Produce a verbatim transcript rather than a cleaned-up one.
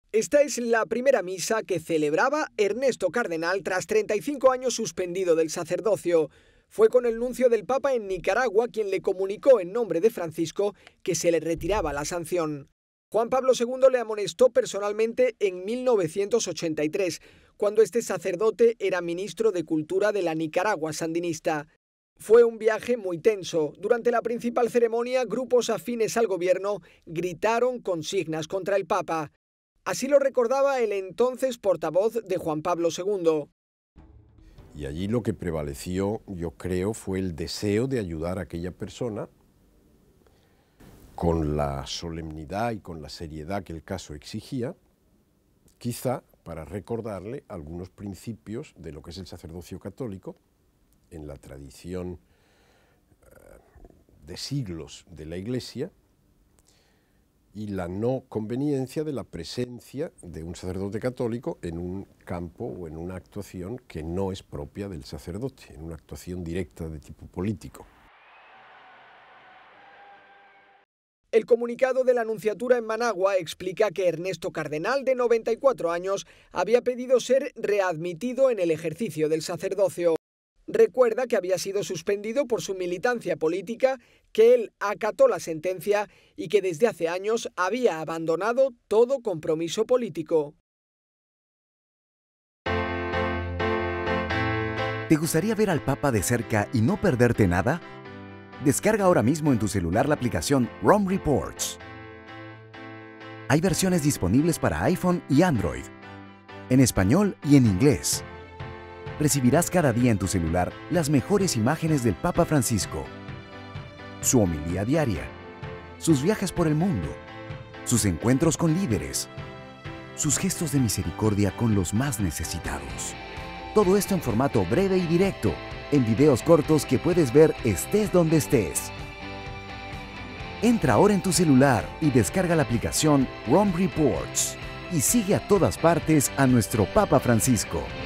Esta es la primera misa que celebraba Ernesto Cardenal tras treinta y cinco años suspendido del sacerdocio. Fue con el nuncio del Papa en Nicaragua quien le comunicó en nombre de Francisco que se le retiraba la sanción. Juan Pablo segundo le amonestó personalmente en mil novecientos ochenta y tres, cuando este sacerdote era ministro de Cultura de la Nicaragua sandinista. Fue un viaje muy tenso. Durante la principal ceremonia, grupos afines al gobierno gritaron consignas contra el Papa. Así lo recordaba el entonces portavoz de Juan Pablo segundo. Y allí lo que prevaleció, yo creo, fue el deseo de ayudar a aquella persona con la solemnidad y con la seriedad que el caso exigía, quizá para recordarle algunos principios de lo que es el sacerdocio católico en la tradición de siglos de la Iglesia, y la no conveniencia de la presencia de un sacerdote católico en un campo o en una actuación que no es propia del sacerdote, en una actuación directa de tipo político. El comunicado de la Nunciatura en Managua explica que Ernesto Cardenal, de noventa y cuatro años, había pedido ser readmitido en el ejercicio del sacerdocio. Recuerda que había sido suspendido por su militancia política, que él acató la sentencia y que desde hace años había abandonado todo compromiso político. ¿Te gustaría ver al Papa de cerca y no perderte nada? Descarga ahora mismo en tu celular la aplicación Rome Reports. Hay versiones disponibles para iPhone y Android, en español y en inglés. Recibirás cada día en tu celular las mejores imágenes del Papa Francisco, su homilía diaria, sus viajes por el mundo, sus encuentros con líderes, sus gestos de misericordia con los más necesitados. Todo esto en formato breve y directo, en videos cortos que puedes ver estés donde estés. Entra ahora en tu celular y descarga la aplicación Rome Reports y sigue a todas partes a nuestro Papa Francisco.